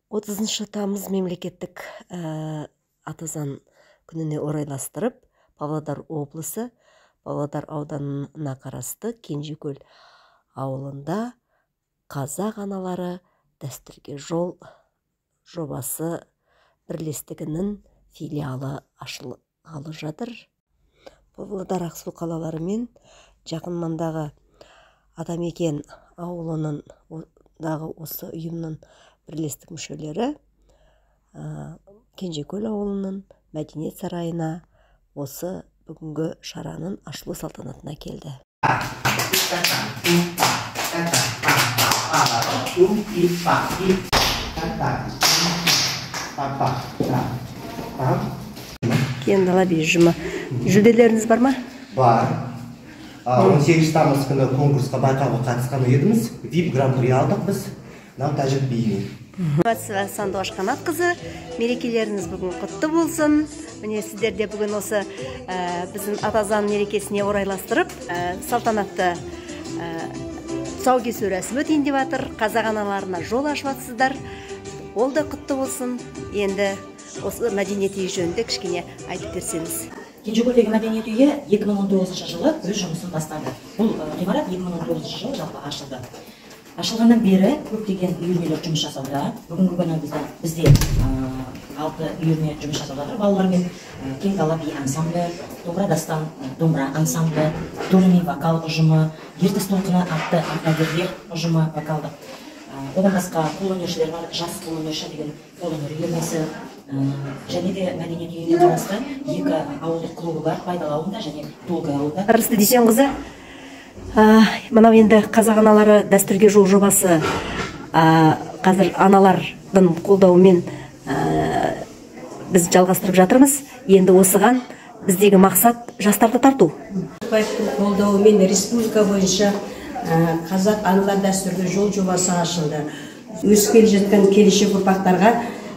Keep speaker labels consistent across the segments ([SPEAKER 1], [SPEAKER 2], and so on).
[SPEAKER 1] 30 тамыз мемлекеттік атазан күніне орайластырып, Павлодар облысы, Павлодар ауданына қарасты Кенжекөл ауылында қазақ аналары дәстүрге жол жобасы бірлестігінің филиалы ашылғалы жатыр. Павлодар Ақсу қалалары мен жақын маңдағы Атамекен ауылының осы ұйымның бірлестік мүшелері Кенжекөл ауылының мәдениет сарайына осы бүгінгі шараның ашылу салтанатына келді. Кендала бейжімі. Жүлделеріңіз бар ма?
[SPEAKER 2] Бар. 18 тамыз күні конкурсқа байқауға қатысқан едіміз. VIP гран-при алдық біз. Нам тәжік бейіне.
[SPEAKER 1] Сандуғаш Қанатқызы, мерекелеріңіз бүгін құтты болсын. Міне сіздерде бүгін осы біздің атазан мерекесіне орайластырып, салтанатты тұсаукесер рәсімі өтейін деп жатыр. Қазақ аналарына жол ашып жатсыздар. Ол да құтты болсын. Енді осы мәдениет үйі жөнінде кішкене айтып берсеңіз.
[SPEAKER 3] Кенжекөлдегі мәдениет үйі 2019 жылы өз жұмысын бастады. Бұл ғимарат 2019 жылы жалпы ашылды. Ашылғаннан бері көптеген үйірмелер жұмыс жасауда. Бүгінгі күні бізде 6 үйірме жұмыс жасауда. Балалармен кең дала би ансамблі, домбыра дастан домбыра ансамблі, Дореми вокал ұжымы, ертіс толқыны атты ардагерлер ұжымы вокалдық. Одан басқа қолөнершілер бар, жас қолөнерші деген қолөнер үйірмесі, және де мәдениет үйіне қарасты 2 ауылдық клубы бар, Пайдалы ауылында және Толғай ауылында.
[SPEAKER 1] Арысты Дүйсенқызы, мынау енді қазақ аналары дәстүрге жол жобасы қазір аналардың қолдауымен біз жалғастырып жатырмыз. Енді осыған біздегі мақсат жастарды тарту.
[SPEAKER 4] Қолдауымен республика бойынша қазақ аналар дәстүрге жол жобасы ашылды. Өсіп келе жатқан келешек ұрпақтарға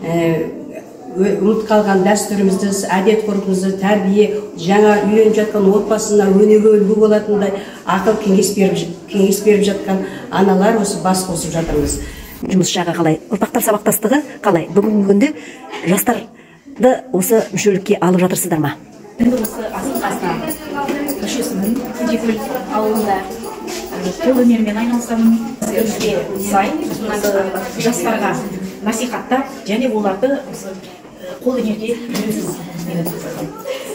[SPEAKER 4] ұмыт қалған дәстүрімізді, әдет ғұрпымызды, тәрбие, жаңа үйреніп жатқан отбасына өнеге үлгі болатындай ақыл кеңес беріп жатқан аналар осы бас қосып жатырмыз.
[SPEAKER 1] Жұмыс жағы қалай? Ұрпақтар сабақтастығы қалай? Бүгінгі күнде жастарды осы мүшелікке алып жатырсыздар ма?
[SPEAKER 5] Енді осы асыл-қасына мүшесімін, Кенжекөл ауылында қолөнермен айналысамын. Өзге сай жастарға насихаттап, және оларды қолөнерге үйрету.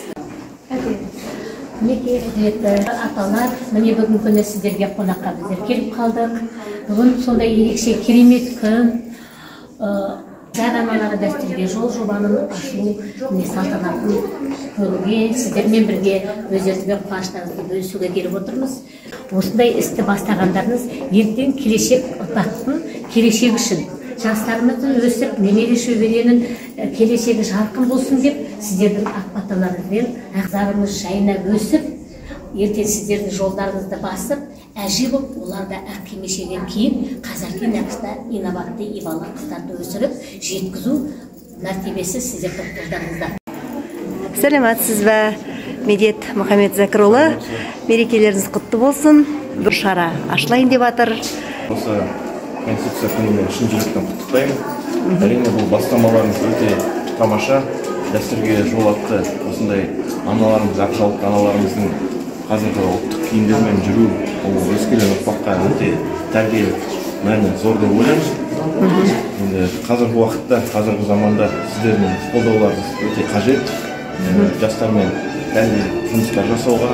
[SPEAKER 6] Мінеке аталар, міне бүгін күні сіздерге қонаққа біздер келіп қалдық. Бүгін сондай ерекше керемет күн. Қазақ аналары дәстүрге жол жобаның ашылу салтанатын көруге, сіздермен бірге өздеріңізбен қуаныштарыңызды бөлісуге келіп отырмыз. Осындай істі бастағандарыңыз ертең келешек ұрпақтың келешегі үшін, жастарымыздың өсіп, немере шөберенің келешегі жарқын болсын деп, сіздердің ақ-баталарыңызбен ағзарымыз жайына өсіп, ертең сіздердің жолдарыңызды басып, әже болып, оларда ақ кимешегін киіп, қазіргі нақышта инабатты, ибалы қыздарды өсіріп, жеткізу мәртебесі сіздердің қолдарыңызда.
[SPEAKER 1] Сәлематсыз ба, Медет Мұхаммед Зәкірұлы, мерекелеріңіз құтты болсын. Бір шара ашылайын деп жатыр.
[SPEAKER 7] Осы Конституция күнімен шын жүректен құттықтаймын. Әрине бұл бастамаларыңыз өте тамаша. Дәстүрге жол атты осындай аналарымыз, ақжалықты аналарымыздың қазіргі ұлттық киімдермен жүру, ол өскелең ұрпаққа өте тәрбиелік мәні зор деп ойлаймын. Енді қазіргі уақытта, қазіргі заманда сіздердің қолдауларыңыз өте қажет. Жастармен тәрбиелік жұмыстар жасауға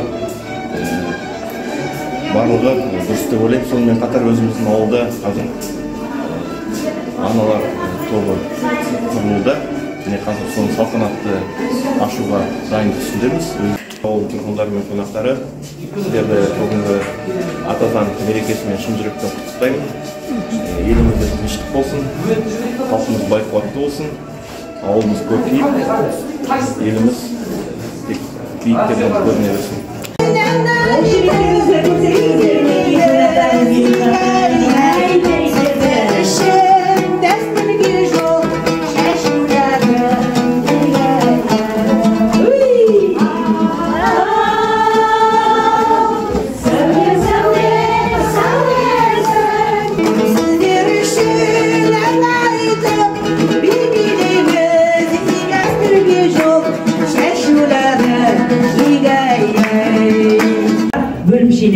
[SPEAKER 7] барлығы дұрыс деп ойлаймын. Сонымен қатар өзіміздің ауылда қазір аналар тобы құрылуда. Және қазір соны салтанатты ашуға дайындық үстіндеміз. Ауыл тұрғындары мен қонақтары, сіздерді бүгінгі атазан мерекесімен шын жүректен құттықтаймын. Елімізде тыныштық болсын, халқымыз бай қуатты болсын, ауылымыз көркейіп, еліміз тек биіктерден көріне берсін.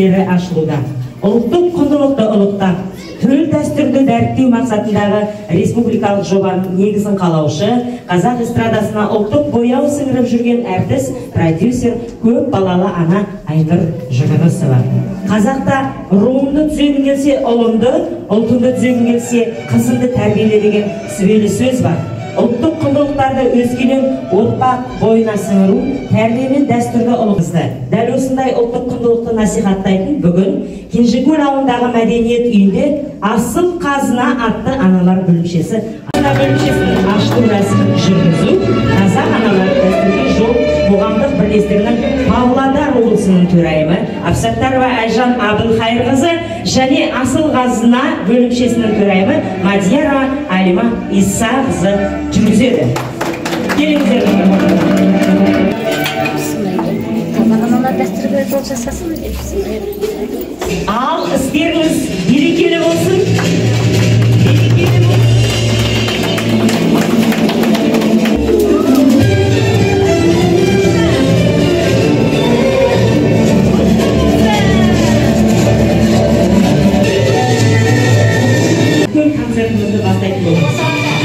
[SPEAKER 3] негіздері ашылуда. Ұлттық құндылықты ұлықтап, төл дәстүрді дәріптеу мақсатындағы республикалық жобаның негізін қалаушы, қазақ эстрадасына ұлттық бояу сіңіріп жүрген әртіс, продюсер, көп балалы ана Айнұр Жүгінісова. Қазақта руымды түзегің келсе ұлымды, ұлтыңды түзегің келсе қызыңды тәрбиеле деген сүбелі сөз бар. Ұлттық құндылықтарды өскелең ұрпақ бойына сіңіру, тәрбие мен дәстүрді ұлғызды. Дәл осындай ұлттық құндылықты насихаттайтын бүгін Кенжекөл ауылындағы мәдениет үйінде асыл қазына атты аналар бөлімшесі бөлімшесінің ашылу рәсімін жүргізу қазақ аналары дәстүрге жол қоғамдық бірлестігінің Павлодар облысының төрайымы Абсаттарова Айжан Абылхайырқызы және асыл қазына бөлімшесінің төрайымы Мадиярова Алима Исақызы жүргізеді. Келіңіздер.
[SPEAKER 6] Аналар дәстүрге жол жасасын деп.
[SPEAKER 3] Ал істеріңіз берекелі болсын. Берекелі болсын. Концертімізді бастайтын боламыз.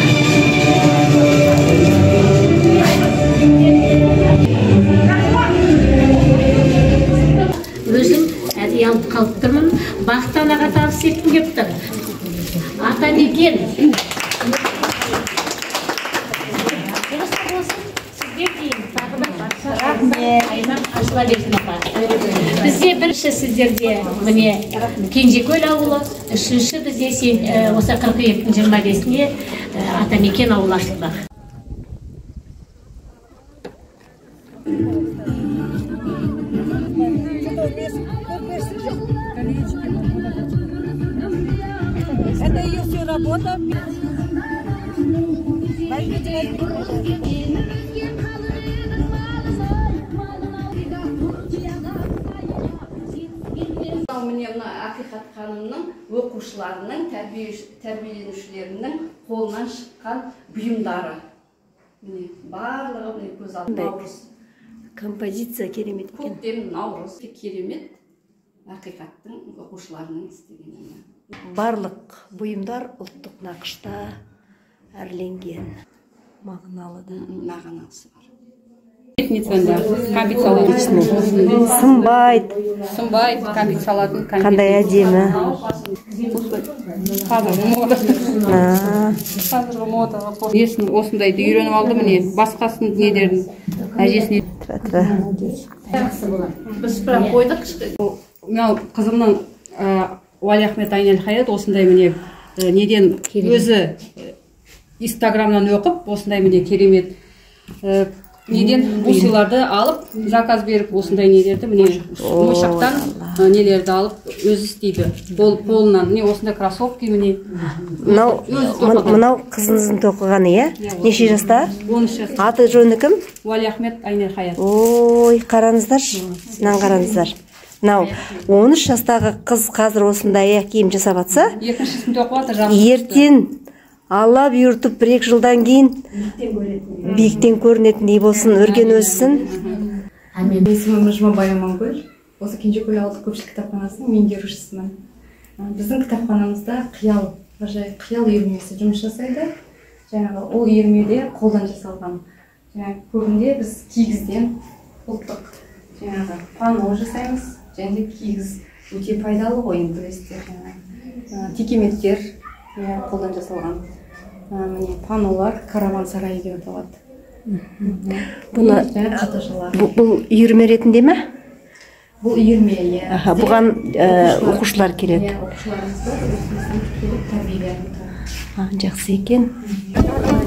[SPEAKER 6] Өзім алып қалып тұрмын. Бақыт анаға табыс еткім келіп тұр. Атамекен. Бізде бірінші сіздерде міне Кенжекөл ауылы, үшінші бізде осы 22-25-іне Атамекен ауылы ашылды.
[SPEAKER 8] Это ее все работа.
[SPEAKER 9] Міне мына Ақиқат ханымның оқушыларының, тәрбиеленушілерінің қолынан шыққан бұйымдары. Міне барлығы міне көз алдында наурыз.
[SPEAKER 1] Композиция керемет екен.
[SPEAKER 9] Көктем наурыз керемет Ақиқаттың оқушыларының істегені.
[SPEAKER 1] Барлық бұйымдар ұлттық нақышта әрленген. Мағыналы да.
[SPEAKER 9] Мағынасы бар.
[SPEAKER 1] Сымбайт,
[SPEAKER 8] кәмпит салатын.
[SPEAKER 1] қандай әдемі.
[SPEAKER 8] Қазіргі мода. Осындайды үйреніп алды міне, басқасын недерін әжесіне.
[SPEAKER 9] Біз бірақ қойдық.
[SPEAKER 8] Қызымның Уалиахмет Айнел-Хаят осындай міне неден өзі Инстаграмнан оқып, осындай міне керемет неден бусиларды алып, заказ беріп, осындай недерді міне мойшақтан нелерді алып өзі істейді. Қолынан міне осындай кроссовки міне.
[SPEAKER 1] Мынау қызыңыздың тоқығаны, е? Неше жаста?
[SPEAKER 8] 13 жаста.
[SPEAKER 1] Аты жөні кім?
[SPEAKER 8] Уалиахмет Айнел-Хаят.
[SPEAKER 1] Ой, қараңыздаршы, сынан қараңыздар. Мынау 13 жастағы қыз қазір осындай киім жасап атса,
[SPEAKER 8] екіншісін тоқып жатыр.
[SPEAKER 1] ертең Алла бұйыртып 1-2 жылдан кейін биіктен көрінетіндей болсын, өрген өссін.
[SPEAKER 10] Менің есімім Жұмабай Амангүл. Осы Кенжекөл ауылдық көпшілік кітапханасының меңгерушісімін. Біздің кітапханамызда қиял үйірмесі жұмыс жасайды. Жаңағы ол үйірмеде қолдан жасалған. Көбінде біз кигізден ұлттық панно жасаймыз. Және кигіз өте пайдалы ғой, білесіздер. Текеметтер қолдан жасалған. Міне панолар караван сарайы деп аталады.
[SPEAKER 1] Бұл үйірме ретінде ме?
[SPEAKER 10] Бұл үйірме,
[SPEAKER 1] бұған оқушылар келеді.
[SPEAKER 10] Оқушыларымыз бар, өзіміздің келіп тәрбиелерін.
[SPEAKER 1] Жақсы екен.